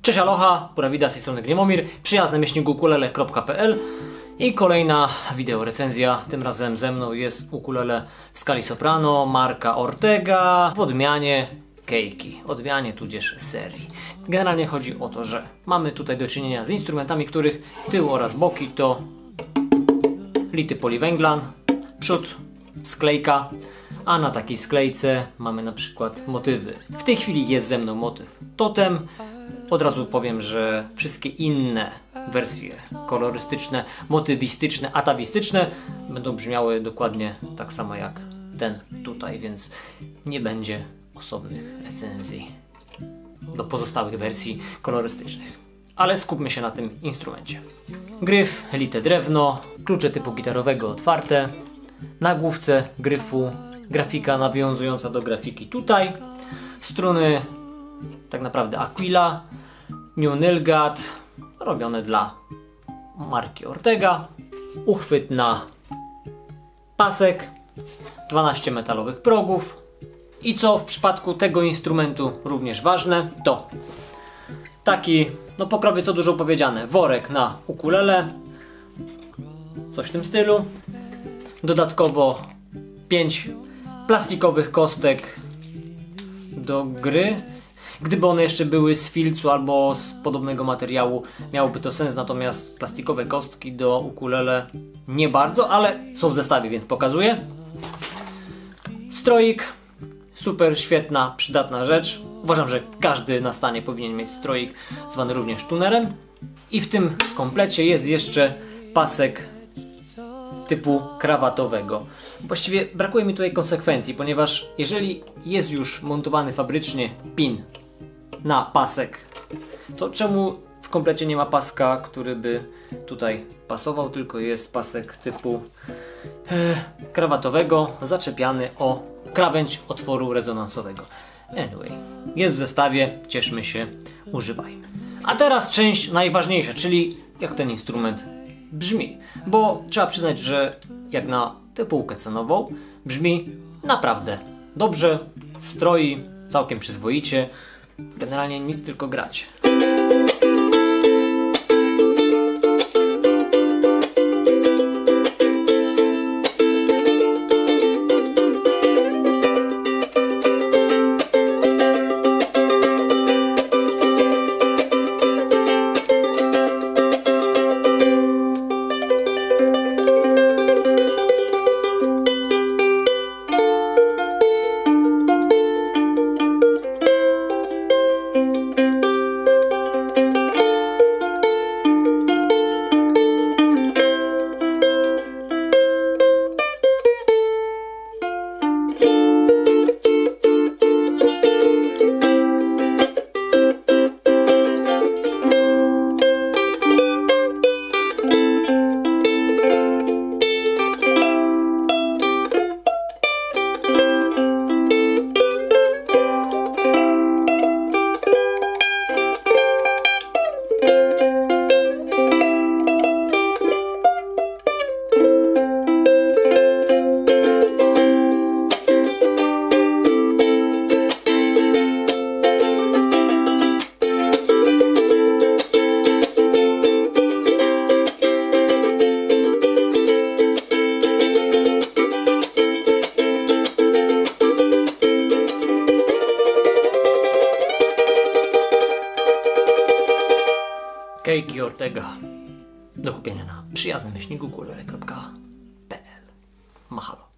Cześć, aloha, pura vida, z tej strony Gniemomir, przyjazny-ukulele.pl i kolejna wideo recenzja. Tym razem ze mną jest ukulele w skali soprano, marka Ortega, w odmianie Keiki, odmianie tudzież serii. Generalnie chodzi o to, że mamy tutaj do czynienia z instrumentami, których tył oraz boki to lity poliwęglan, przód sklejka, a na takiej sklejce mamy na przykład motywy. W tej chwili jest ze mną motyw totem. Od razu powiem, że wszystkie inne wersje kolorystyczne, motywistyczne, atawistyczne będą brzmiały dokładnie tak samo jak ten tutaj, więc nie będzie osobnych recenzji do pozostałych wersji kolorystycznych. Ale skupmy się na tym instrumencie. Gryf, lite drewno, klucze typu gitarowego otwarte, na główce gryfu grafika nawiązująca do grafiki tutaj, struny tak naprawdę Aquila, New Nylgat, robione dla marki Ortega, uchwyt na pasek, 12 metalowych progów i co w przypadku tego instrumentu również ważne, to taki, no pokrowiec to dużo powiedziane, worek na ukulele, coś w tym stylu, dodatkowo 5 plastikowych kostek do gry. Gdyby one jeszcze były z filcu albo z podobnego materiału, miałoby to sens, natomiast plastikowe kostki do ukulele nie bardzo, ale są w zestawie, więc pokazuję. Stroik, super, świetna, przydatna rzecz. Uważam, że każdy na stanie powinien mieć stroik, zwany również tunerem. I w tym komplecie jest jeszcze pasek typu krawatowego. Właściwie brakuje mi tutaj konsekwencji, ponieważ jeżeli jest już montowany fabrycznie pin na pasek, to czemu w komplecie nie ma paska, który by tutaj pasował, tylko jest pasek typu krawatowego zaczepiany o krawędź otworu rezonansowego. Anyway, jest w zestawie, cieszmy się, używajmy. A teraz część najważniejsza, czyli jak ten instrument brzmi, bo trzeba przyznać, że jak na tę półkę cenową brzmi naprawdę dobrze, stroi całkiem przyzwoicie, generalnie nic, tylko grać. Keiki Ortega do kupienia na przyjazny-ukulele.pl. Mahalo.